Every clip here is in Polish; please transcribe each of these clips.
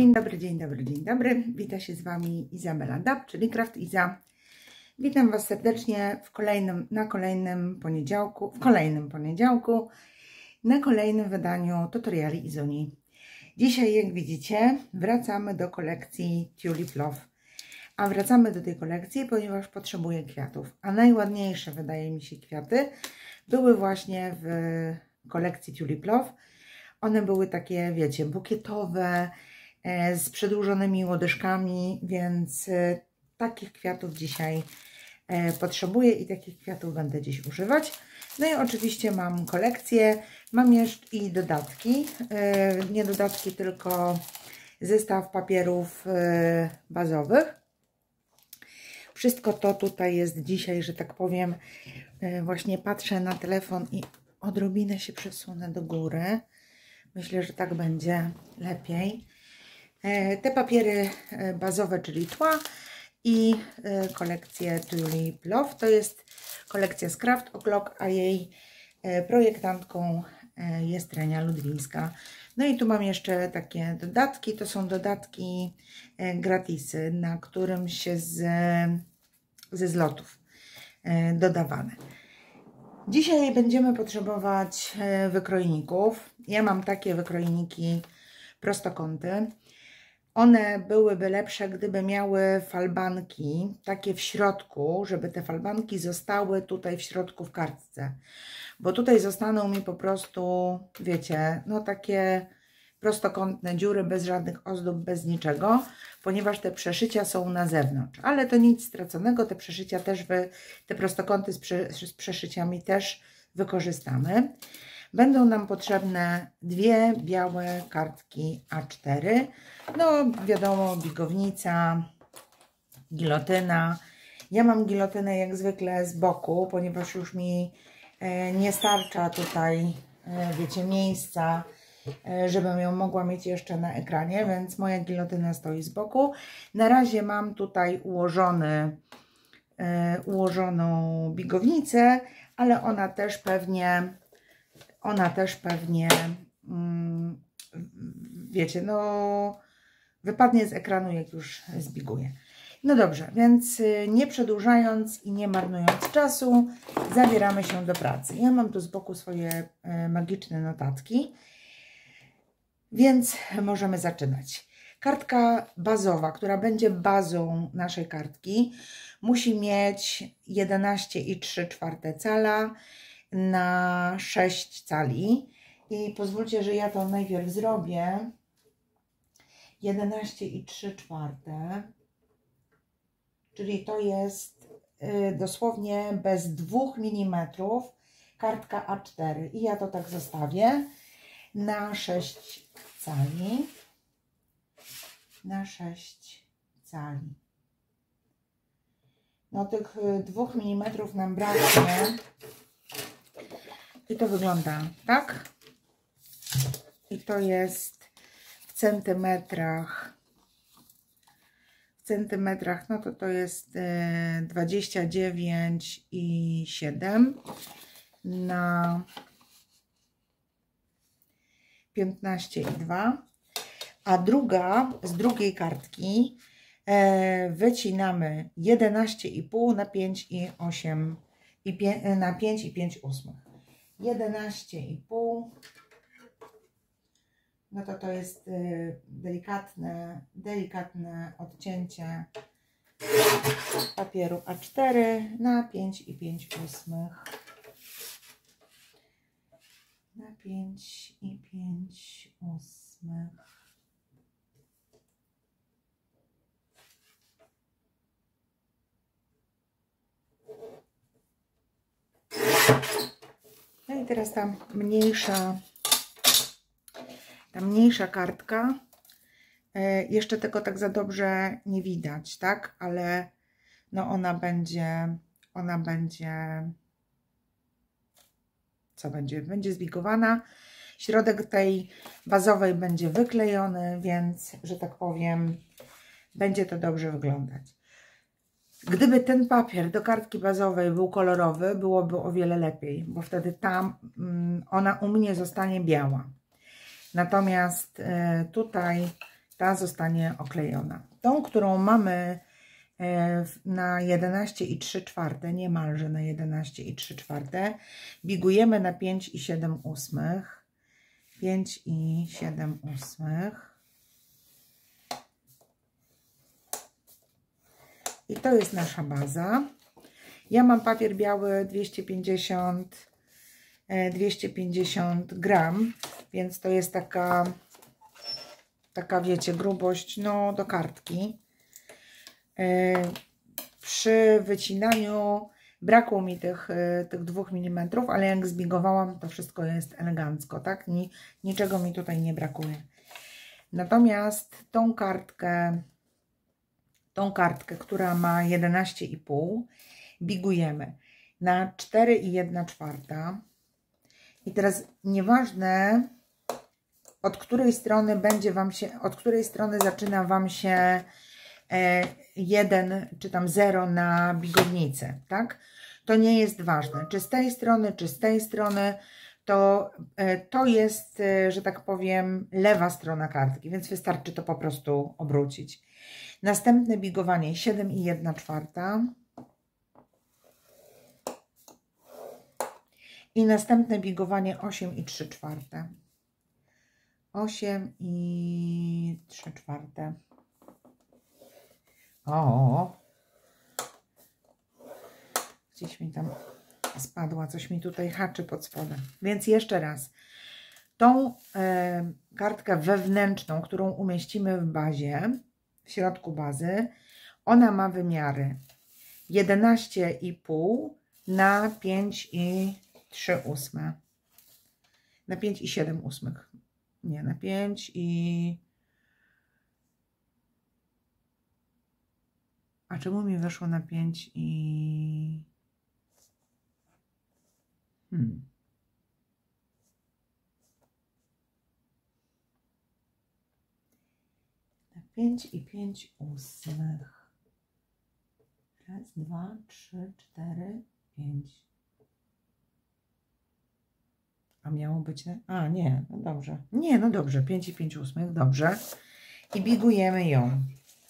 Dzień dobry, dzień dobry, dzień dobry. Wita się z Wami Izabela Dab, czyli Craft Iza. Witam Was serdecznie na kolejnym poniedziałku, na kolejnym wydaniu tutoriali Izuni. Dzisiaj, jak widzicie, wracamy do kolekcji Tulip Love. A wracamy do tej kolekcji, ponieważ potrzebuję kwiatów. A najładniejsze, wydaje mi się, kwiaty były właśnie w kolekcji Tulip Love. One były takie, wiecie, bukietowe, z przedłużonymi łodyżkami, więc takich kwiatów dzisiaj potrzebuję i takich kwiatów będę dziś używać. No i oczywiście mam kolekcję, mam jeszcze i dodatki, nie dodatki, tylko zestaw papierów bazowych. Wszystko to tutaj jest dzisiaj, że tak powiem, właśnie patrzę na telefon i odrobinę się przesunę do góry. Myślę, że tak będzie lepiej. Te papiery bazowe, czyli tła i kolekcję Tulip Love. To jest kolekcja z Craft O'Clock, a jej projektantką jest Renia Ludwińska. No i tu mam jeszcze takie dodatki. To są dodatki gratisy, na którymś ze zlotów dodawane. Dzisiaj będziemy potrzebować wykrojników. Ja mam takie wykrojniki prostokąty. One byłyby lepsze, gdyby miały falbanki takie w środku, żeby te falbanki zostały tutaj w środku w kartce. Bo tutaj zostaną mi po prostu, wiecie, no takie prostokątne dziury bez żadnych ozdób, bez niczego, ponieważ te przeszycia są na zewnątrz. Ale to nic straconego, te przeszycia też, te prostokąty z przeszyciami też wykorzystamy. Będą nam potrzebne dwie białe kartki A4. No wiadomo, bigownica, gilotyna. Ja mam gilotynę jak zwykle z boku, ponieważ już mi nie starcza tutaj, wiecie, miejsca, żebym ją mogła mieć jeszcze na ekranie, więc moja gilotyna stoi z boku. Na razie mam tutaj ułożoną bigownicę, ale ona też pewnie, wiecie, no wypadnie z ekranu, jak już zbiguję. No dobrze, więc nie przedłużając i nie marnując czasu, zabieramy się do pracy. Ja mam tu z boku swoje magiczne notatki, więc możemy zaczynać. Kartka bazowa, która będzie bazą naszej kartki, musi mieć 11,3 cala na 6 cali. I pozwólcie, że ja to najpierw zrobię. 11,3, czyli to jest dosłownie bez 2 mm kartka A4. I ja to tak zostawię na 6 cali. Na 6 cali. No tych 2 mm nam braknie. I to wygląda tak. I to jest w centymetrach. W centymetrach, no to jest 29,7 na 15,2. A z drugiej kartki wycinamy 11,5 na 5,8 na 5,5. 11,5. No to jest delikatne odcięcie papieru A4 na 5,5. Na 5,5. No i teraz ta mniejsza kartka. Jeszcze tego tak za dobrze nie widać, tak? Ale no ona będzie, co będzie? Będzie zbigowana. Środek tej bazowej będzie wyklejony, więc, że tak powiem, będzie to dobrze wyglądać. Gdyby ten papier do kartki bazowej był kolorowy, byłoby o wiele lepiej, bo wtedy ona u mnie zostanie biała. Natomiast tutaj ta zostanie oklejona. Tą, którą mamy na 11 i 3/4, niemalże na 11 i 3/4, bigujemy na 5 i 7/8. 5 i 7/8. I to jest nasza baza. Ja mam papier biały 250 gram, więc to jest taka wiecie, grubość, no do kartki. Przy wycinaniu brakło mi tych 2 mm, ale jak zbigowałam, to wszystko jest elegancko, tak? Niczego mi tutaj nie brakuje. Natomiast tą kartkę, która ma 11,5, bigujemy na 4 i 1/4. I teraz nieważne, od której strony zaczyna Wam się 1 czy tam 0 na bigownicę, tak? To nie jest ważne, czy z tej strony, czy z tej strony, to jest, że tak powiem, lewa strona kartki, więc wystarczy to po prostu obrócić. Następne bigowanie 7 i 1/4. I następne bigowanie 8 i 3/4. 8 i 3/4. O, gdzieś mi tam spadła, coś mi tutaj haczy pod spodem. Więc jeszcze raz. Tą kartkę wewnętrzną, którą umieścimy w bazie, w środku bazy, ona ma wymiary 11,5 na 5 i 3/8. Na 5 i 7/8. Nie, na 5 i... A czemu mi weszło na 5 i... Na 5 i 5/8. Raz, 2, 3, 4, 5. A miało być... A, nie, no dobrze. Nie, no dobrze, 5 i 5/8, dobrze. I bigujemy ją.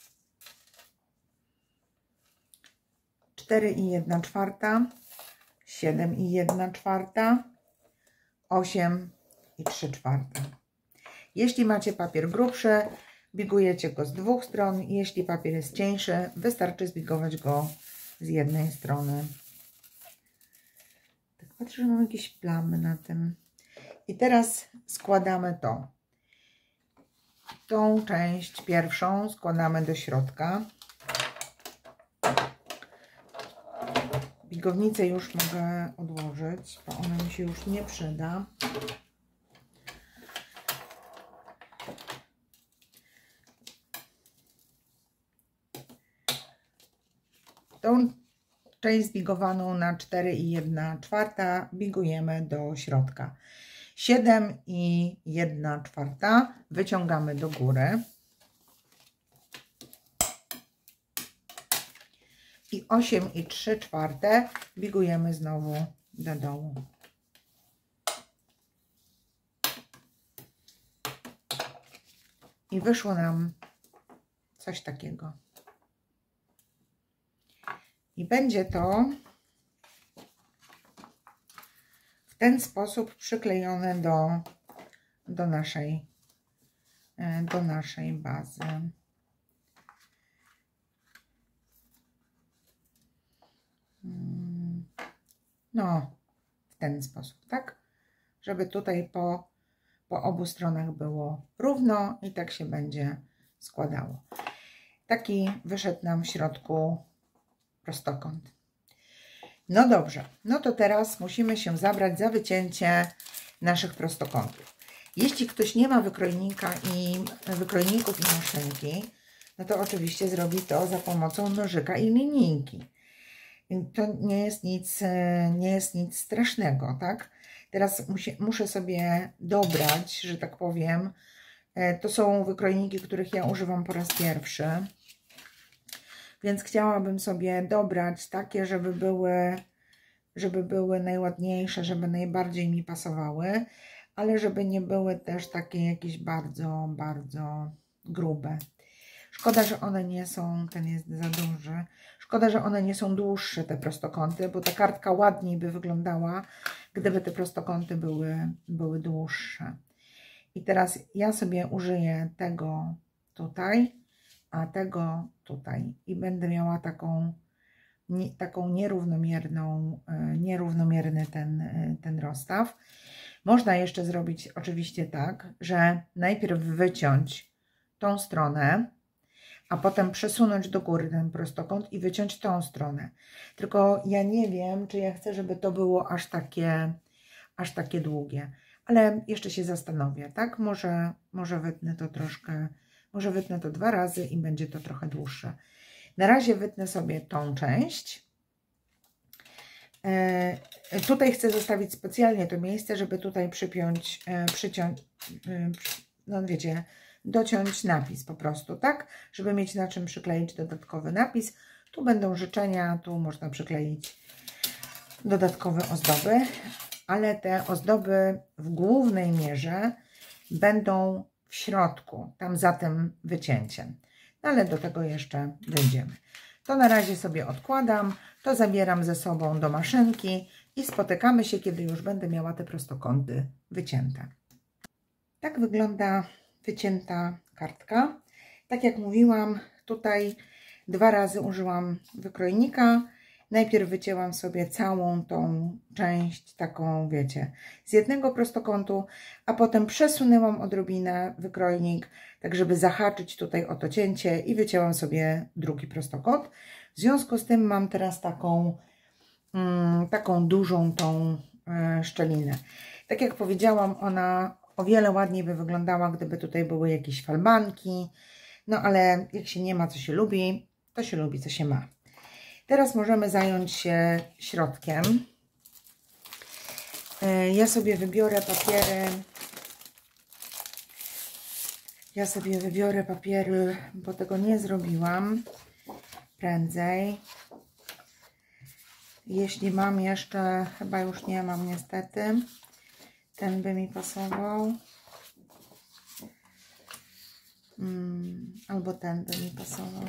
4 i 1/4, 7 i 1/4, 8 i 3/4. Jeśli macie papier grubszy, bigujecie go z 2 stron. Jeśli papier jest cieńszy, wystarczy zbigować go z jednej strony. Tak patrzę, że mam jakieś plamy na tym. I teraz składamy to. Tą część pierwszą składamy do środka. Bigownicę już mogę odłożyć, bo ona mi się już nie przyda. Tą część zbigowaną na 4 i 1/4 bigujemy do środka. 7 i 1/4 wyciągamy do góry. I 8 i 3/4 bigujemy znowu do dołu. I wyszło nam coś takiego. I będzie to w ten sposób przyklejone do naszej bazy. No, w ten sposób, tak? Żeby tutaj po obu stronach było równo i tak się będzie składało. Taki wyszedł nam w środku prostokąt. No dobrze, no to teraz musimy się zabrać za wycięcie naszych prostokątów. Jeśli ktoś nie ma wykrojników i maszynki, no to oczywiście zrobi to za pomocą nożyka i linijki. To nie jest nic strasznego, tak? Teraz muszę sobie dobrać, że tak powiem. To są wykrojniki, których ja używam po raz pierwszy. Więc chciałabym sobie dobrać takie, żeby były najładniejsze, żeby najbardziej mi pasowały, ale żeby nie były też takie jakieś bardzo grube. Szkoda, że one nie są, ten jest za duży. Szkoda, że one nie są dłuższe, te prostokąty, bo ta kartka ładniej by wyglądała, gdyby te prostokąty były dłuższe. I teraz ja sobie użyję tego tutaj, a tego tutaj. I będę miała taką nierównomierny ten rozstaw. Można jeszcze zrobić oczywiście tak, że najpierw wyciąć tą stronę, a potem przesunąć do góry ten prostokąt i wyciąć tą stronę. Tylko ja nie wiem, czy ja chcę, żeby to było aż takie długie. Ale jeszcze się zastanowię, tak? Może wytnę to troszkę, może wytnę to 2 razy i będzie to trochę dłuższe. Na razie wytnę sobie tą część. Tutaj chcę zostawić specjalnie to miejsce, żeby tutaj przyciąć, no wiecie, dociąć napis po prostu, tak? Żeby mieć na czym przykleić dodatkowy napis. Tu będą życzenia, tu można przykleić dodatkowe ozdoby, ale te ozdoby w głównej mierze będą w środku, tam za tym wycięciem. No ale do tego jeszcze dojdziemy. To na razie sobie odkładam, to zabieram ze sobą do maszynki i spotykamy się, kiedy już będę miała te prostokąty wycięte. Tak wygląda wycięta kartka. Tak jak mówiłam, tutaj 2 razy użyłam wykrojnika. Najpierw wycięłam sobie całą tą część, taką wiecie, z jednego prostokątu, a potem przesunęłam odrobinę wykrojnik, tak żeby zahaczyć tutaj o to cięcie i wycięłam sobie drugi prostokąt. W związku z tym mam teraz taką dużą tą szczelinę. Tak jak powiedziałam, ona o wiele ładniej by wyglądała, gdyby tutaj były jakieś falbanki, no ale jak się nie ma, co się lubi, to się lubi, co się ma. Teraz możemy zająć się środkiem. Ja sobie wybiorę papiery. Bo tego nie zrobiłam prędzej. Jeśli mam jeszcze, chyba już nie mam niestety, ten by mi pasował. Albo ten by mi pasował.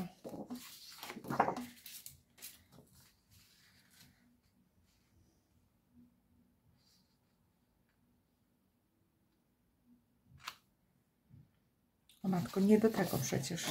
O matko, nie do tego przecież.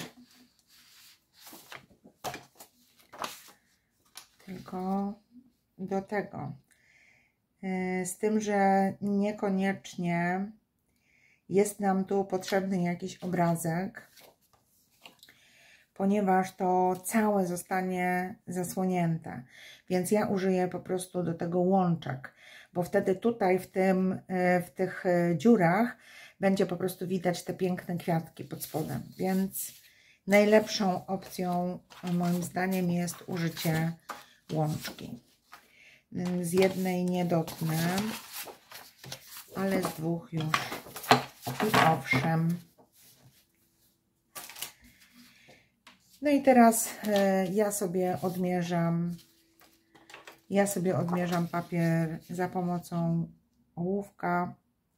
Tylko do tego. Z tym, że niekoniecznie jest nam tu potrzebny jakiś obrazek, ponieważ to całe zostanie zasłonięte. Więc ja użyję po prostu do tego łączek, bo wtedy tutaj w tych dziurach będzie po prostu widać te piękne kwiatki pod spodem. Więc najlepszą opcją moim zdaniem jest użycie łączki. Z jednej nie dotknę, ale z 2 już. I owszem. No i teraz ja sobie odmierzam papier za pomocą ołówka.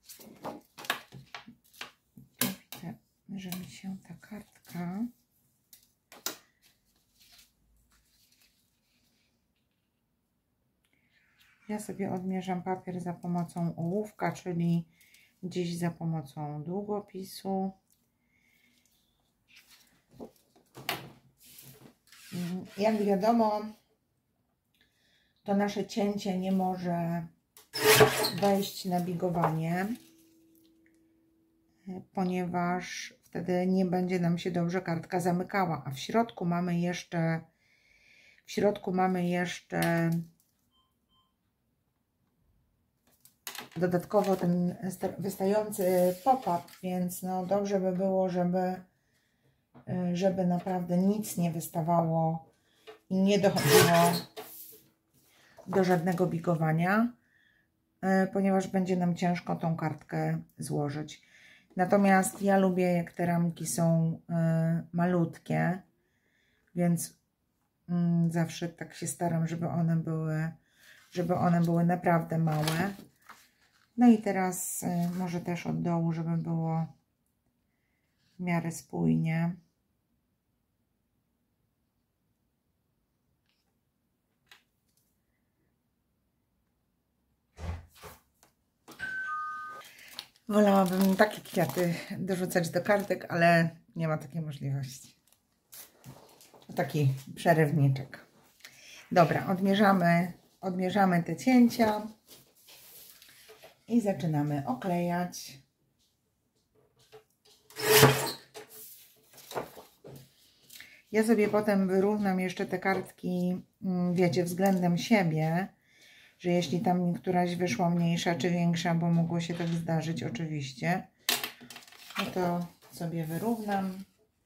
Widzę, że mi się ta kartka Ja sobie odmierzam papier za pomocą ołówka, czyli gdzieś za pomocą długopisu. Jak wiadomo, to nasze cięcie nie może wejść na bigowanie, ponieważ wtedy nie będzie nam się dobrze kartka zamykała, a w środku mamy jeszcze dodatkowo ten wystający pop-up, więc no dobrze by było, żeby naprawdę nic nie wystawało i nie dochodziło do żadnego bigowania, ponieważ będzie nam ciężko tą kartkę złożyć. Natomiast ja lubię, jak te ramki są malutkie, więc zawsze tak się staram, żeby one były naprawdę małe. No i teraz może też od dołu, żeby było w miarę spójnie. Wolałabym takie kwiaty dorzucać do kartek, ale nie ma takiej możliwości. Taki przerywniczek. Dobra, odmierzamy te cięcia i zaczynamy oklejać. Ja sobie potem wyrównam jeszcze te kartki, wiecie, względem siebie, że jeśli tam któraś wyszła mniejsza czy większa, bo mogło się tak zdarzyć oczywiście, no to sobie wyrównam.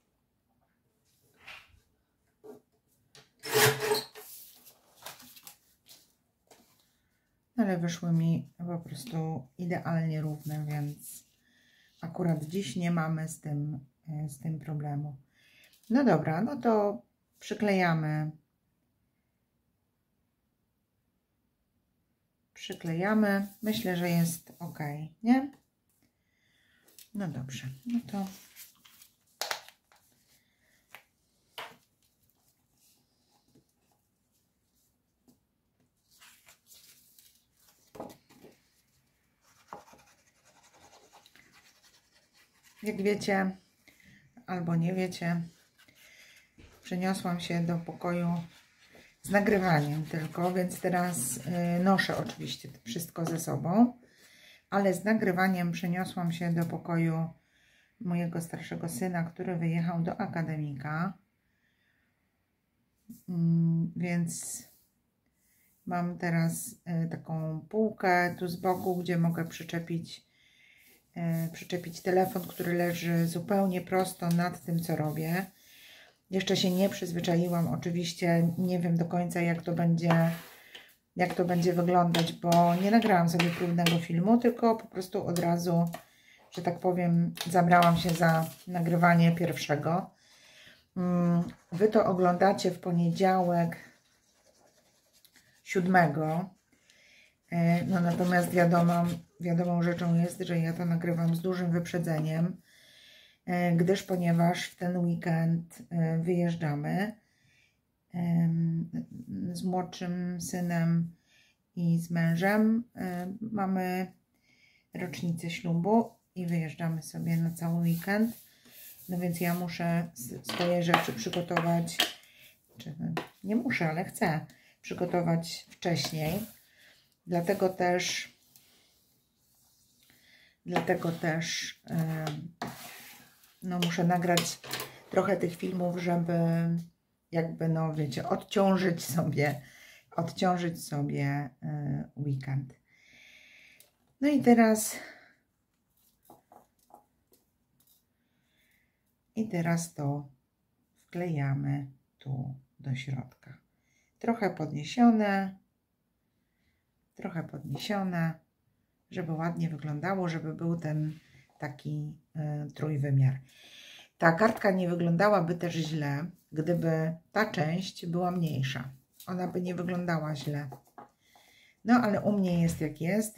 Ale wyszły mi po prostu idealnie równe, więc akurat dziś nie mamy z tym problemu. No dobra, no to przyklejamy. Myślę, że jest ok, nie? No dobrze, no to jak wiecie, albo nie wiecie, przeniosłam się do pokoju z nagrywaniem tylko, więc teraz noszę oczywiście wszystko ze sobą, ale z nagrywaniem przeniosłam się do pokoju mojego starszego syna, który wyjechał do akademika, więc mam teraz taką półkę tu z boku, gdzie mogę przyczepić telefon, który leży zupełnie prosto nad tym, co robię. Jeszcze się nie przyzwyczaiłam, oczywiście nie wiem do końca, jak to będzie wyglądać, bo nie nagrałam sobie próbnego filmu, tylko po prostu od razu, że tak powiem, zabrałam się za nagrywanie pierwszego. Wy to oglądacie w poniedziałek 7. No natomiast wiadomą rzeczą jest, że ja to nagrywam z dużym wyprzedzeniem, ponieważ w ten weekend wyjeżdżamy z młodszym synem i z mężem. Mamy rocznicę ślubu i wyjeżdżamy sobie na cały weekend. No więc ja muszę swoje rzeczy przygotować, nie muszę, ale chcę przygotować wcześniej. Dlatego też no muszę nagrać trochę tych filmów, żeby jakby, no wiecie, odciążyć sobie weekend. No i teraz to wklejamy tu do środka. Trochę podniesione, żeby ładnie wyglądało, żeby był ten taki trójwymiar. Ta kartka nie wyglądałaby też źle, gdyby ta część była mniejsza. Ona by nie wyglądała źle. No ale u mnie jest jak jest,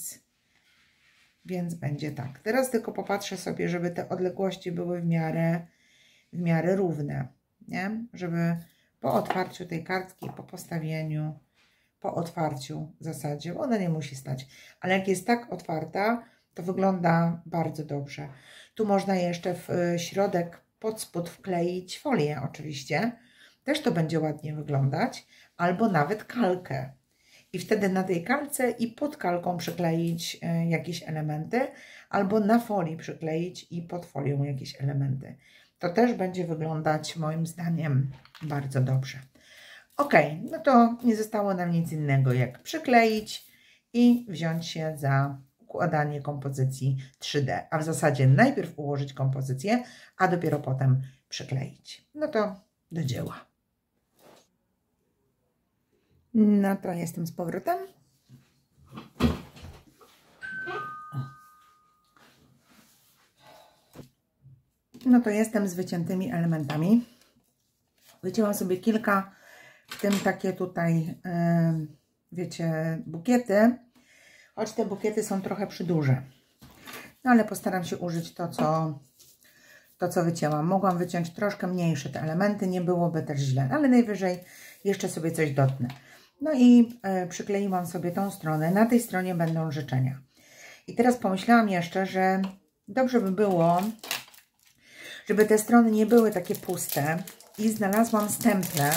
więc będzie tak. Teraz tylko popatrzę sobie, żeby te odległości były w miarę równe, nie? Żeby po otwarciu tej kartki, po postawieniu, po otwarciu w zasadzie, bo ona nie musi stać, ale jak jest tak otwarta, to wygląda bardzo dobrze. Tu można jeszcze w środek, pod spód wkleić folię oczywiście, też to będzie ładnie wyglądać, albo nawet kalkę. I wtedy na tej kalce i pod kalką przykleić jakieś elementy, albo na folii przykleić i pod folią jakieś elementy. To też będzie wyglądać moim zdaniem bardzo dobrze. Ok, no to nie zostało nam nic innego jak przykleić i wziąć się za układanie kompozycji 3D. A w zasadzie najpierw ułożyć kompozycję, a dopiero potem przykleić. No to do dzieła. No to jestem z powrotem. No to jestem z wyciętymi elementami. Wycięłam sobie kilka, w tym takie tutaj, wiecie, bukiety. Choć te bukiety są trochę przyduże. No ale postaram się użyć to, to, co wycięłam. Mogłam wyciąć troszkę mniejsze te elementy, nie byłoby też źle, ale najwyżej jeszcze sobie coś dotnę. No i przykleiłam sobie tą stronę. Na tej stronie będą życzenia. I teraz pomyślałam jeszcze, że dobrze by było, żeby te strony nie były takie puste. I znalazłam stemple.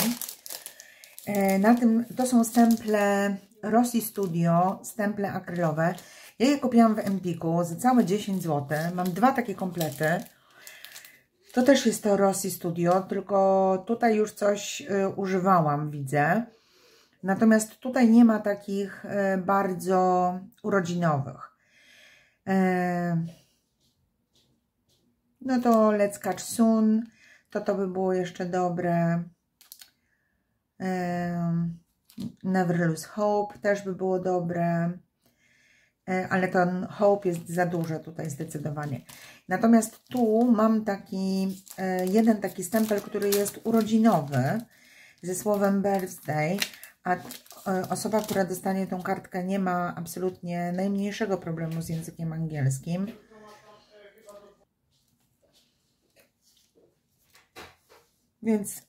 To są stemple Rossi Studio, stemple akrylowe. Ja je kupiłam w Empiku za całe 10 zł. Mam 2 takie komplety. To też jest to Rossi Studio, tylko tutaj już coś używałam, widzę. Natomiast tutaj nie ma takich bardzo urodzinowych. No to Let's Catch Soon, to by było jeszcze dobre. Never Lose Hope też by było dobre. Ale ten Hope jest za duże tutaj zdecydowanie. Natomiast tu mam jeden taki stempel, który jest urodzinowy ze słowem birthday, a osoba, która dostanie tą kartkę, nie ma absolutnie najmniejszego problemu z językiem angielskim. Więc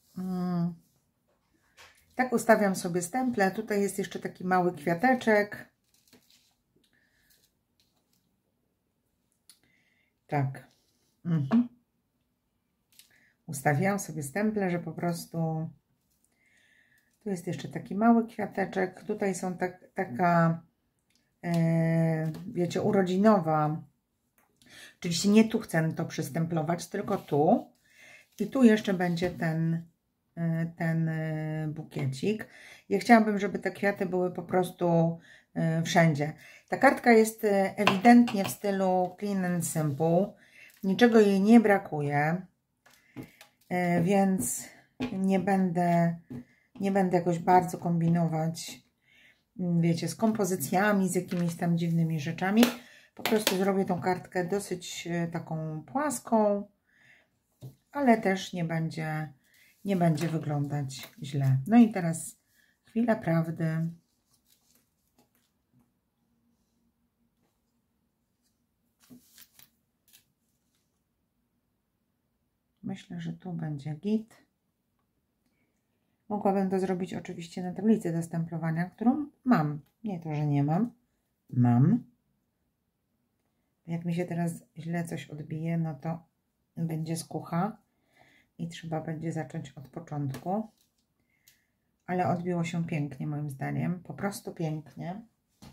tak ustawiam sobie stemple. Tutaj jest jeszcze taki mały kwiateczek. Tak. Ustawiałam sobie stemple, że po prostu tu jest jeszcze taki mały kwiateczek. Tutaj są taka wiecie, urodzinowa. Oczywiście nie tu chcę to przystemplować, tylko tu. I tu jeszcze będzie ten bukiecik. Ja chciałabym, żeby te kwiaty były po prostu wszędzie. Ta kartka jest ewidentnie w stylu clean and simple. Niczego jej nie brakuje, więc nie będę jakoś bardzo kombinować, wiecie, z kompozycjami, z jakimiś tam dziwnymi rzeczami. Po prostu zrobię tą kartkę dosyć taką płaską, ale też nie będzie wyglądać źle. No i teraz chwila prawdy. Myślę, że tu będzie git. Mogłabym to zrobić oczywiście na tablicy do stemplowania, którą mam. Nie to, że nie mam. Mam. Jak mi się teraz źle coś odbije, no to będzie skucha i trzeba będzie zacząć od początku. Ale odbiło się pięknie moim zdaniem. Po prostu pięknie.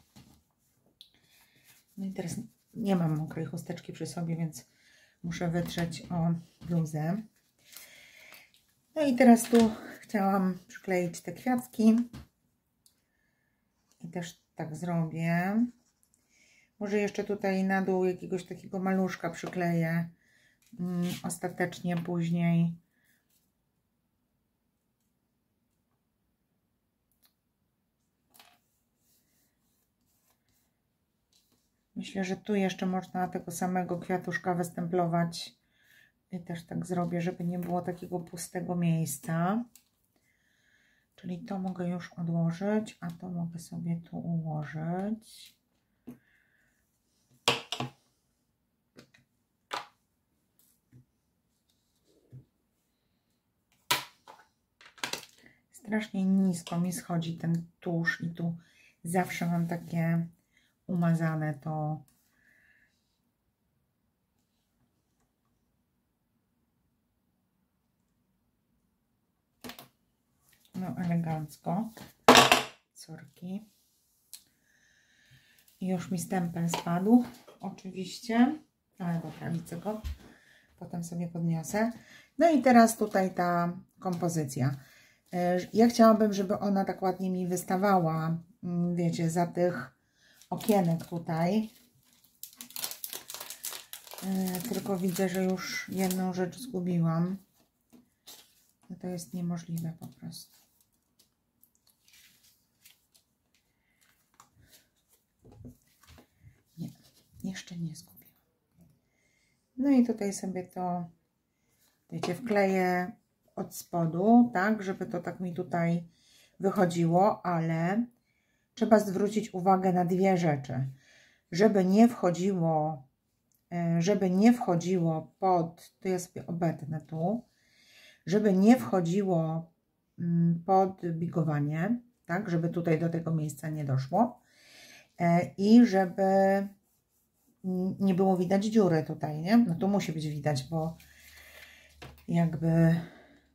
No i teraz nie mam mokrej chusteczki przy sobie, więc muszę wytrzeć o bluzę. No i teraz tu chciałam przykleić te kwiatki. I też tak zrobię. Może jeszcze tutaj na dół jakiegoś takiego maluszka przykleję. Ostatecznie później. Myślę, że tu jeszcze można tego samego kwiatuszka wystemplować. I też tak zrobię, żeby nie było takiego pustego miejsca. Czyli to mogę już odłożyć, a to mogę sobie tu ułożyć. Strasznie nisko mi schodzi ten tusz i tu zawsze mam takie umazane to. No elegancko. Sorki. I już mi stempel spadł. Oczywiście. Ale dobra, widzę go. Potem sobie podniosę. No i teraz tutaj ta kompozycja. Ja chciałabym, żeby ona tak ładnie mi wystawała, wiecie, za tych okienek tutaj. Tylko widzę, że już jedną rzecz zgubiłam. No to jest niemożliwe po prostu. Nie, jeszcze nie zgubiłam. No i tutaj sobie to, wiecie, wkleję od spodu, tak, żeby to tak mi tutaj wychodziło, ale trzeba zwrócić uwagę na dwie rzeczy. Żeby nie wchodziło żeby nie wchodziło pod, to ja sobie obetnę tu, żeby nie wchodziło pod bigowanie, tak, żeby tutaj do tego miejsca nie doszło i żeby nie było widać dziury tutaj, nie? No tu musi być widać, bo jakby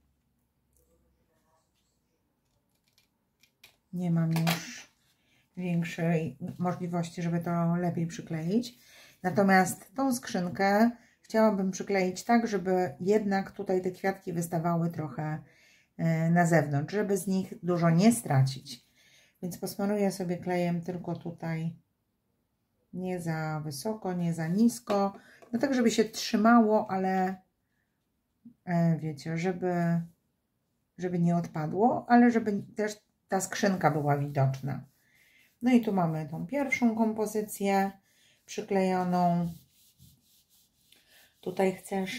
nie mam już większej możliwości, żeby to lepiej przykleić. Natomiast tą skrzynkę chciałabym przykleić tak, żeby jednak tutaj te kwiatki wystawały trochę na zewnątrz, żeby z nich dużo nie stracić. Więc posmaruję sobie klejem tylko tutaj, nie za wysoko, nie za nisko, no tak, żeby się trzymało, ale wiecie, żeby nie odpadło, ale żeby też ta skrzynka była widoczna. No i tu mamy tą pierwszą kompozycję przyklejoną. Tutaj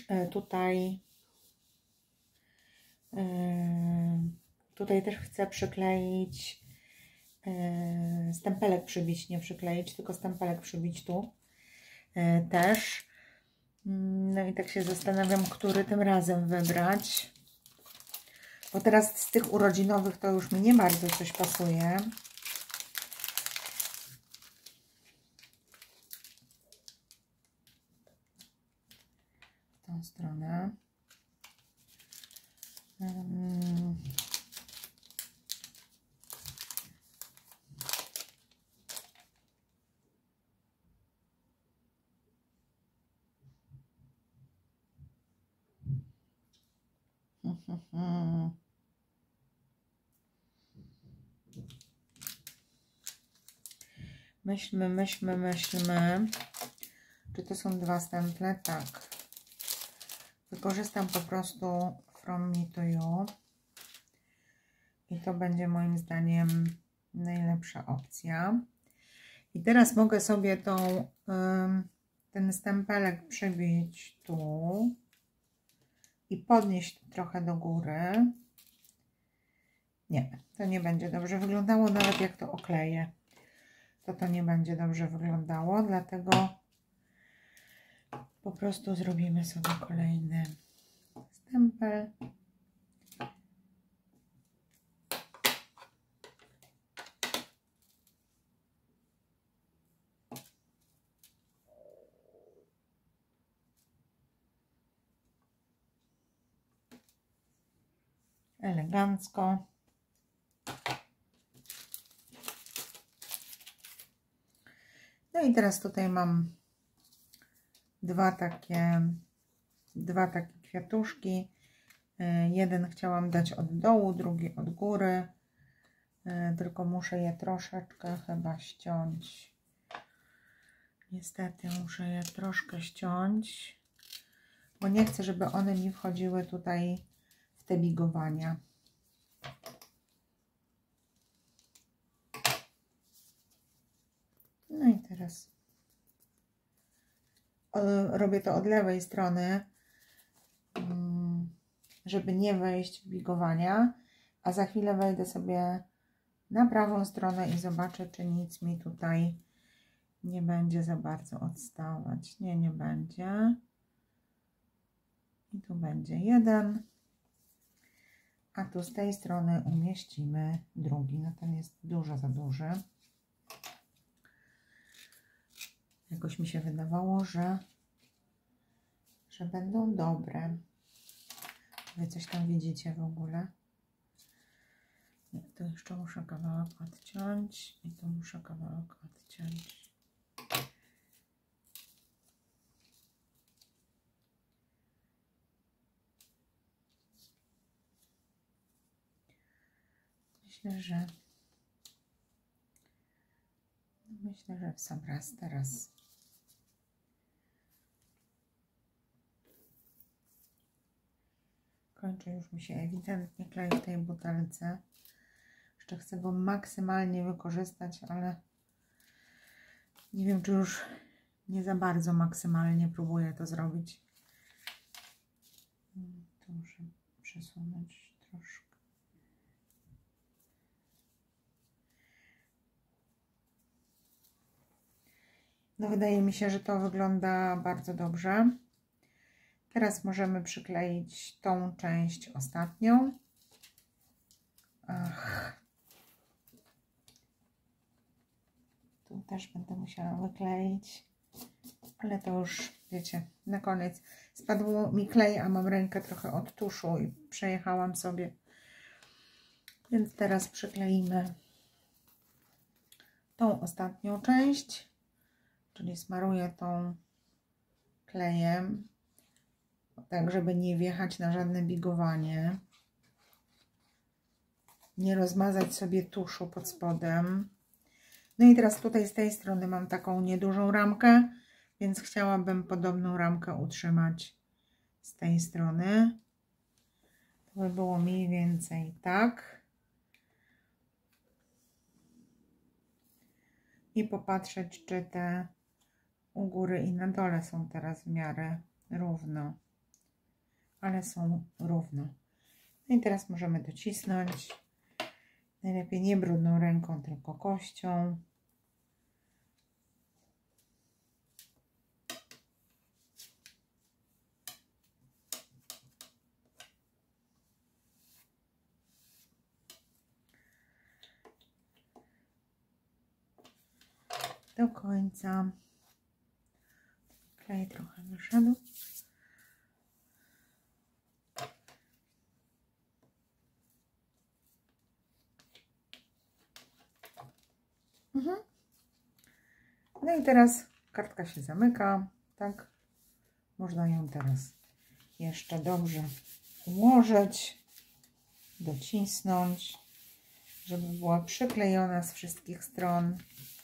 tutaj też chcę przykleić stempelek przybić, nie przykleić, tylko stempelek przybić tu też. No i tak się zastanawiam, który tym razem wybrać. Bo teraz z tych urodzinowych to już mi nie bardzo coś pasuje. W tą stronę. Myślmy. Czy to są dwa stemple? Tak. Wykorzystam po prostu From Me to You. I to będzie moim zdaniem najlepsza opcja. I teraz mogę sobie ten stempelek przybić tu i podnieść trochę do góry. Nie, to nie będzie dobrze wyglądało, nawet jak to okleję. To nie będzie dobrze wyglądało, dlatego po prostu zrobimy sobie kolejny stempel. Elegancko. No i teraz tutaj mam dwa takie kwiatuszki. Jeden chciałam dać od dołu, drugi od góry. Tylko muszę je troszeczkę chyba ściąć. Niestety muszę je troszkę ściąć, bo nie chcę, żeby one mi wchodziły tutaj w te bigowania. No i teraz robię to od lewej strony, żeby nie wejść w bigowania, a za chwilę wejdę sobie na prawą stronę i zobaczę, czy nic mi tutaj nie będzie za bardzo odstawać. Nie będzie. I tu będzie jeden, a tu z tej strony umieścimy drugi. No ten jest dużo za duży. Jakoś mi się wydawało, że będą dobre. Wy coś tam widzicie w ogóle? Nie, to jeszcze muszę kawałek odciąć i tu muszę kawałek odciąć. Myślę, że w sam raz teraz. Kończy już mi się ewidentnie klej w tej butelce. Jeszcze chcę go maksymalnie wykorzystać, ale nie wiem, czy już nie za bardzo maksymalnie próbuję to zrobić. Tu muszę przesunąć troszkę. No wydaje mi się, że to wygląda bardzo dobrze. Teraz możemy przykleić tą część ostatnią. Ach. Tu też będę musiała wykleić. Ale to już, wiecie, na koniec. Spadło mi klej, a mam rękę trochę od tuszu i przejechałam sobie. Więc teraz przykleimy tą ostatnią część, czyli smaruję tą klejem, tak żeby nie wjechać na żadne bigowanie. Nie rozmazać sobie tuszu pod spodem. No i teraz tutaj z tej strony mam taką niedużą ramkę, więc chciałabym podobną ramkę utrzymać z tej strony. To by było mniej więcej tak. I popatrzeć, czy te u góry i na dole są teraz w miarę równo. Ale są równo. No i teraz możemy docisnąć. Najlepiej nie brudną ręką, tylko kością. Do końca. Klej trochę wyszedł. No i teraz kartka się zamyka, tak? Można ją teraz jeszcze dobrze ułożyć, docisnąć, żeby była przyklejona z wszystkich stron.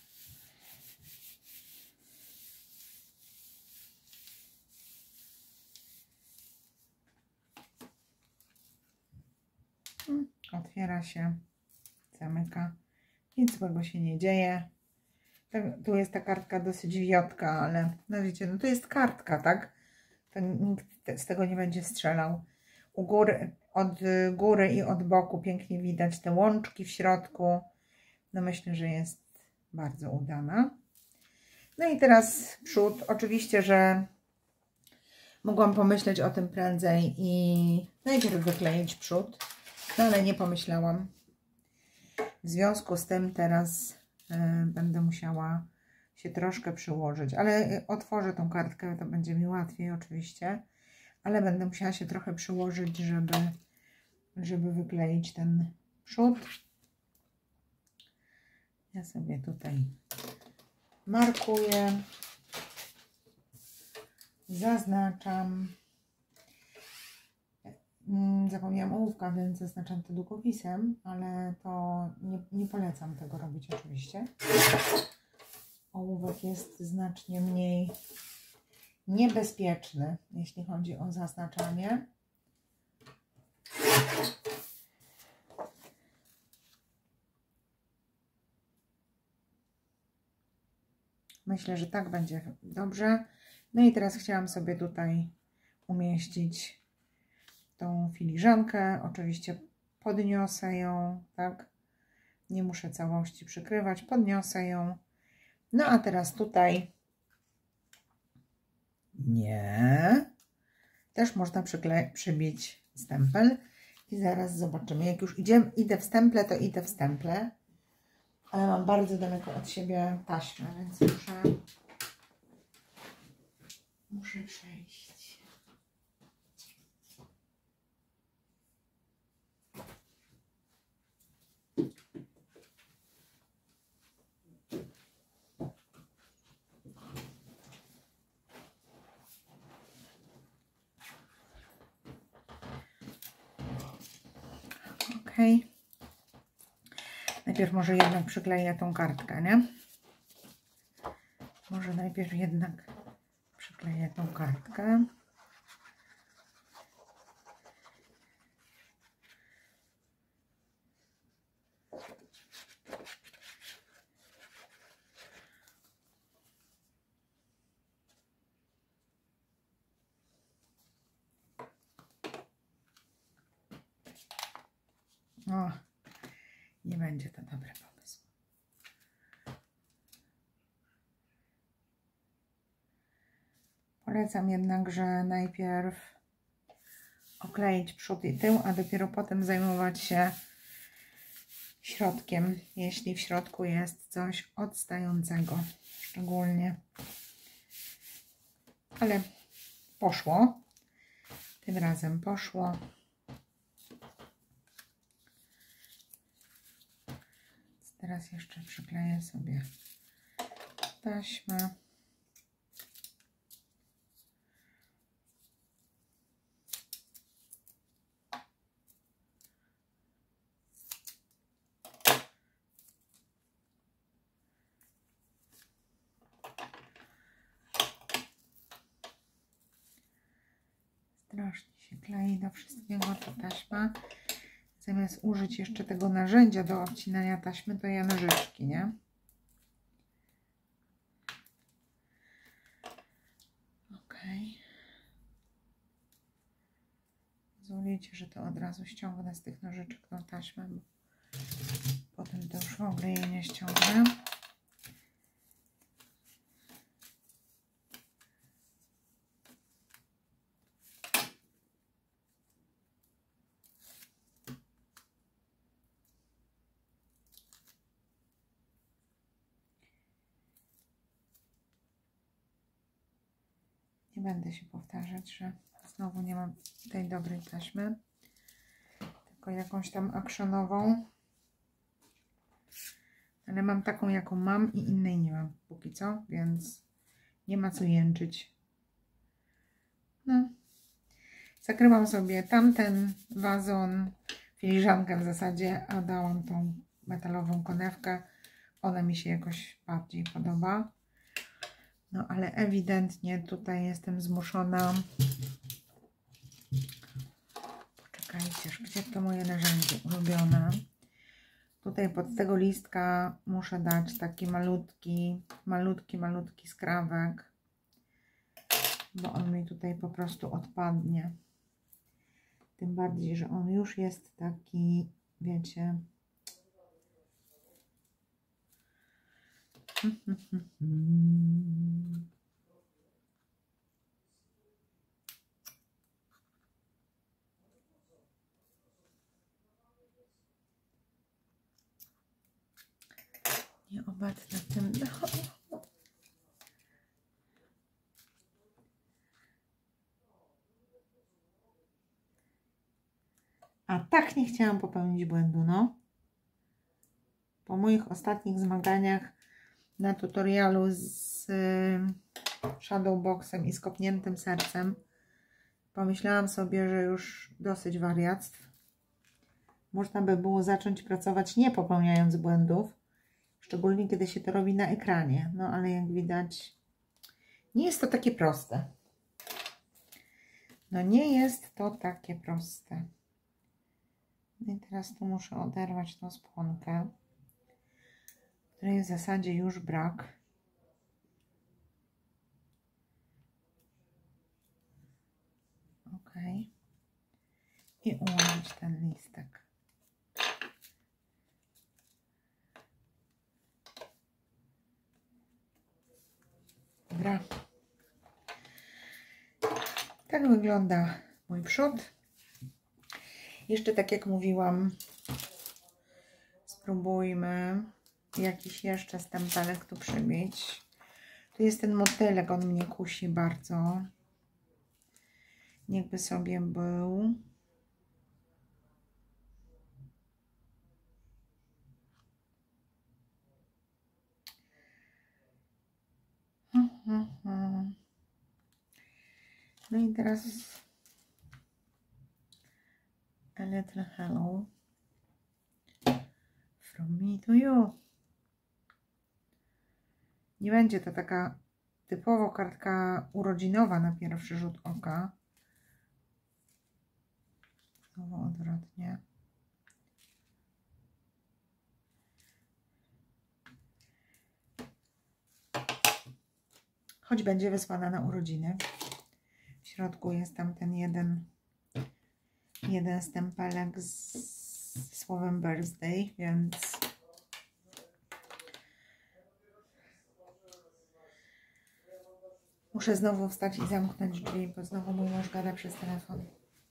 Otwiera się, zamyka. Nic złego się nie dzieje. Tu jest ta kartka dosyć wiotka, ale no wiecie, no to jest kartka, tak? To nikt z tego nie będzie strzelał. U góry, od góry i od boku pięknie widać te łączki w środku. No myślę, że jest bardzo udana. No i teraz przód. Oczywiście, że mogłam pomyśleć o tym prędzej i najpierw wykleić przód, no ale nie pomyślałam. W związku z tym teraz będę musiała się troszkę przyłożyć, ale otworzę tą kartkę, to będzie mi łatwiej oczywiście, ale będę musiała się trochę przyłożyć, żeby wykleić ten przód. Ja sobie tutaj markuję, zaznaczam. Zapomniałam ołówka, więc zaznaczam to długopisem, ale to nie polecam tego robić oczywiście. Ołówek jest znacznie mniej niebezpieczny, jeśli chodzi o zaznaczanie. Myślę, że tak będzie dobrze. No i teraz chciałam sobie tutaj umieścić tą filiżankę. Oczywiście podniosę ją, tak? Nie muszę całości przykrywać, podniosę ją. No a teraz tutaj nie. Też można przybić stempel i zaraz zobaczymy. Jak już idę w stemple, to idę w stemple. Ale mam bardzo daleko od siebie taśmę, więc muszę przejść. Ok. Najpierw może jednak przykleję tą kartkę, nie? Może najpierw jednak przykleję tą kartkę. O, nie będzie to dobry pomysł. Polecam jednak, że najpierw okleić przód i tył, a dopiero potem zajmować się środkiem, jeśli w środku jest coś odstającego szczególnie. Ale poszło. Tym razem poszło. Teraz jeszcze przykleję sobie taśmę. Strasznie się klei do wszystkiego ta taśma. Zamiast użyć jeszcze tego narzędzia do obcinania taśmy, to ja nożyczki, nie? Ok. Pozwolicie, że to od razu ściągnę z tych nożyczek tą taśmę, bo potem to już w ogóle jej nie ściągnę. Nie będę się powtarzać, że znowu nie mam tej dobrej taśmy, tylko jakąś tam aksionową. Ale mam taką, jaką mam i innej nie mam póki co, więc nie ma co jęczyć. No. Zakryłam sobie tamten wazon, filiżankę w zasadzie, a dałam tą metalową konewkę. Ona mi się jakoś bardziej podoba. No ale ewidentnie tutaj jestem zmuszona. Poczekajcie, gdzie to moje narzędzie ulubione? Tutaj pod tego listka muszę dać taki malutki skrawek, bo on mi tutaj po prostu odpadnie. Tym bardziej, że on już jest taki, wiecie... Nieobecne w tym... A tak nie chciałam popełnić błędu, no. Po moich ostatnich zmaganiach na tutorialu z Shadowboxem i z kopniętym sercem pomyślałam sobie, że już dosyć wariactw. Można by było zacząć pracować nie popełniając błędów, szczególnie kiedy się to robi na ekranie. No ale jak widać, nie jest to takie proste. No nie jest to takie proste. No i teraz tu muszę oderwać tą spłonkę, której w zasadzie już brak. Ok. I ułożyć ten listek. Dobra. Tak wygląda mój przód. Jeszcze tak jak mówiłam, spróbujmy jakiś jeszcze stempelek tu przybić. Tu jest ten motylek, on mnie kusi bardzo. Niechby sobie był. No i teraz a little hello from me to you. Nie będzie to taka typowo kartka urodzinowa na pierwszy rzut oka. Znowu odwrotnie. Choć będzie wysłana na urodziny. W środku jest tam ten jeden stempelek z słowem birthday, więc Muszę znowu wstać i zamknąć drzwi, bo znowu mój mąż gada przez telefon.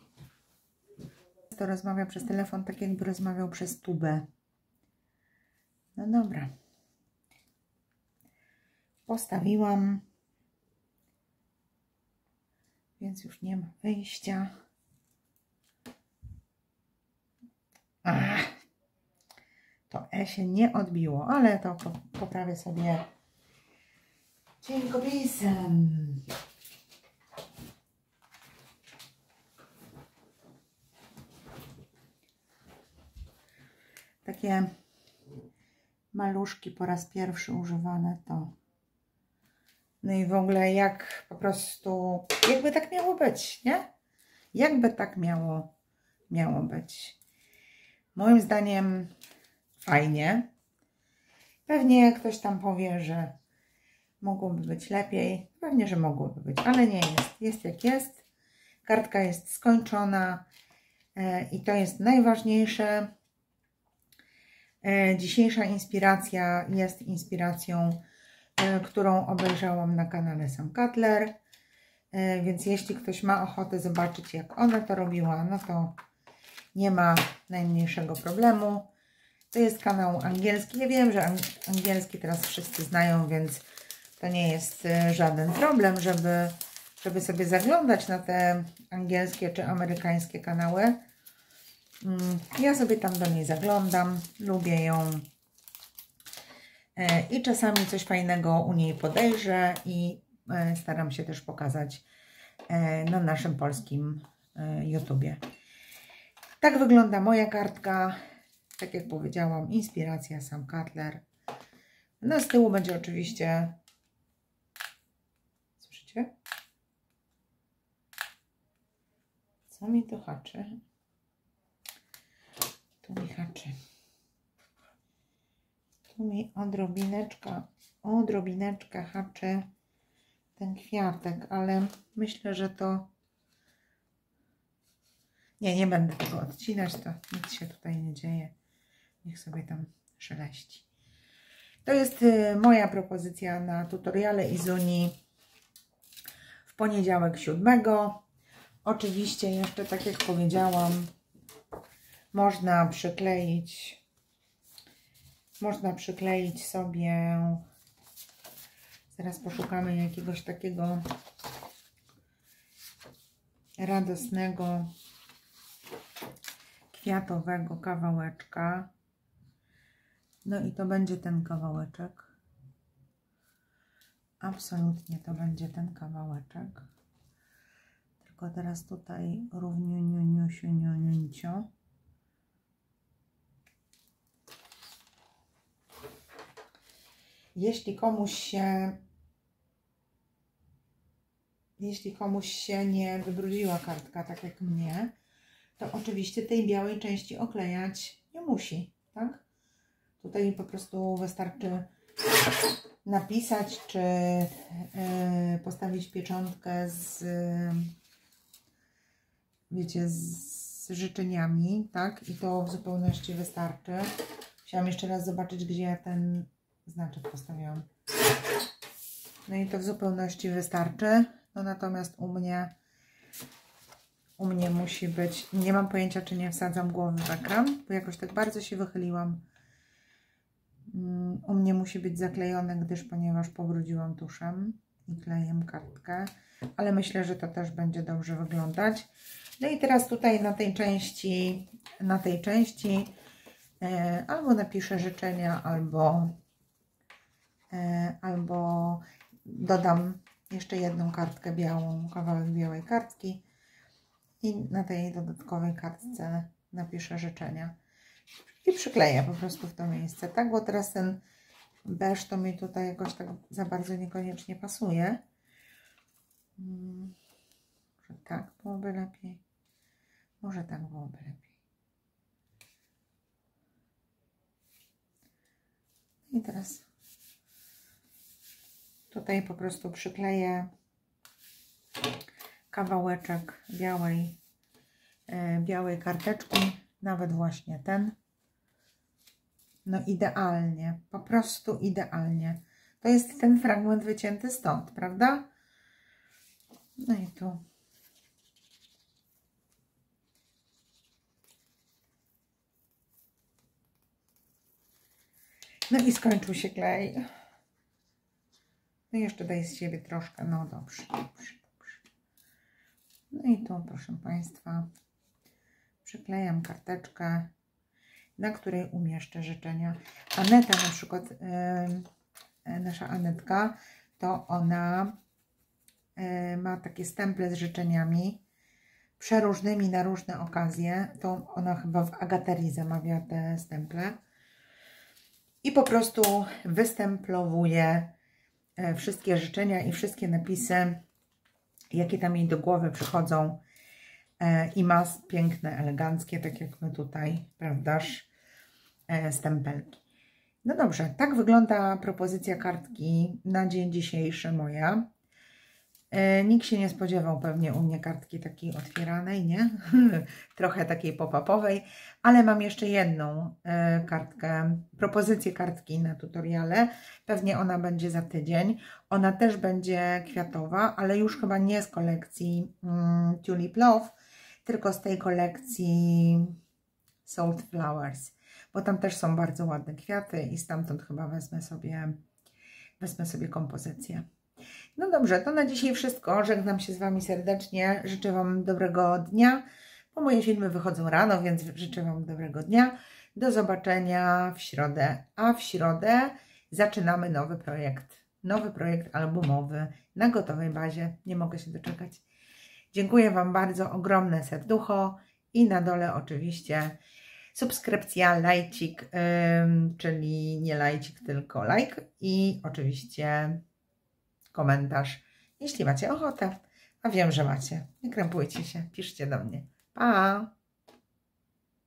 To rozmawia przez telefon, tak jakby rozmawiał przez tubę. No dobra. Postawiłam. Więc już nie ma wyjścia. To E się nie odbiło, ale to poprawię sobie cienkopisem. Takie maluszki po raz pierwszy używane to. No i w ogóle jak po prostu, jakby tak miało być, nie? Jakby tak miało być. Moim zdaniem fajnie. Pewnie ktoś tam powie, że mogłoby być lepiej. Pewnie, że mogłoby być, ale nie jest. Jest jak jest. Kartka jest skończona i to jest najważniejsze. Dzisiejsza inspiracja jest inspiracją, którą obejrzałam na kanale Sam Cutler. Więc jeśli ktoś ma ochotę zobaczyć, jak ona to robiła, no to nie ma najmniejszego problemu. To jest kanał angielski. Ja wiem, że angielski teraz wszyscy znają, więc to nie jest żaden problem, żeby sobie zaglądać na te angielskie czy amerykańskie kanały. Ja sobie tam do niej zaglądam, lubię ją i czasami coś fajnego u niej podejrzę i staram się też pokazać na naszym polskim YouTubie. Tak wygląda moja kartka. Tak jak powiedziałam, inspiracja Sam Cutler. No z tyłu będzie oczywiście... Słyszycie? Co mi tu haczy? Tu mi haczy. Tu mi odrobineczkę haczy ten kwiatek, ale myślę, że to... Nie będę tego odcinać, to nic się tutaj nie dzieje. Niech sobie tam szeleści. To jest moja propozycja na tutoriale Izuni w poniedziałek 7. Oczywiście jeszcze, tak jak powiedziałam, można przykleić sobie, zaraz poszukamy jakiegoś takiego radosnego, kwiatowego kawałeczka. No i to będzie ten kawałeczek. Absolutnie to będzie ten kawałeczek. Tylko teraz tutaj równiuniuniusiuniuniuncio. Jeśli komuś się nie wybrudziła kartka, tak jak mnie, to oczywiście tej białej części oklejać nie musi, tak? Tutaj po prostu wystarczy napisać, czy postawić pieczątkę z, wiecie, z życzeniami, tak? I to w zupełności wystarczy. Chciałam jeszcze raz zobaczyć, gdzie ja ten znaczek postawiłam. No i to w zupełności wystarczy. No natomiast u mnie musi być, nie mam pojęcia, czy nie wsadzam głowy w ekran, bo jakoś tak bardzo się wychyliłam. U mnie musi być zaklejone, ponieważ pobrudziłam tuszem i klejem kartkę, ale myślę, że to też będzie dobrze wyglądać. No i teraz tutaj na tej części albo napiszę życzenia, albo dodam jeszcze jedną kartkę białą, kawałek białej kartki i na tej dodatkowej kartce napiszę życzenia. I przykleję po prostu w to miejsce, tak? Bo teraz ten beż to mi tutaj jakoś tak za bardzo niekoniecznie pasuje. Może tak byłoby lepiej. Może tak byłoby lepiej. I teraz tutaj po prostu przykleję kawałeczek białej karteczki, nawet właśnie ten. No idealnie, po prostu idealnie. To jest ten fragment wycięty stąd, prawda? No i tu. No i skończył się klej. No i jeszcze daj z siebie troszkę. No dobrze, dobrze, dobrze. No i tu, proszę Państwa, przyklejam karteczkę, na której umieszczę życzenia. Aneta na przykład, nasza Anetka, to ona ma takie stemple z życzeniami przeróżnymi na różne okazje. To ona chyba w Agaterii zamawia te stemple. I po prostu wystemplowuje wszystkie życzenia i wszystkie napisy, jakie tam jej do głowy przychodzą. I ma piękne, eleganckie, tak jak my tutaj, prawdaż, stempelki. No dobrze, tak wygląda propozycja kartki na dzień dzisiejszy moja. Nikt się nie spodziewał pewnie u mnie kartki takiej otwieranej, nie? Trochę takiej pop-upowej, ale mam jeszcze jedną kartkę, propozycję kartki na tutoriale. Pewnie ona będzie za tydzień. Ona też będzie kwiatowa, ale już chyba nie z kolekcji Tulip Love, tylko z tej kolekcji Salt Flowers, bo tam też są bardzo ładne kwiaty i stamtąd chyba wezmę sobie kompozycję. No dobrze, to na dzisiaj wszystko. Żegnam się z Wami serdecznie. Życzę Wam dobrego dnia, bo moje filmy wychodzą rano, więc życzę Wam dobrego dnia. Do zobaczenia w środę. A w środę zaczynamy nowy projekt albumowy na gotowej bazie. Nie mogę się doczekać. Dziękuję Wam bardzo, ogromne serducho i na dole oczywiście subskrypcja, lajcik, czyli nie lajcik, tylko like i oczywiście komentarz, jeśli macie ochotę, a wiem, że macie. Nie krępujcie się, piszcie do mnie. Pa!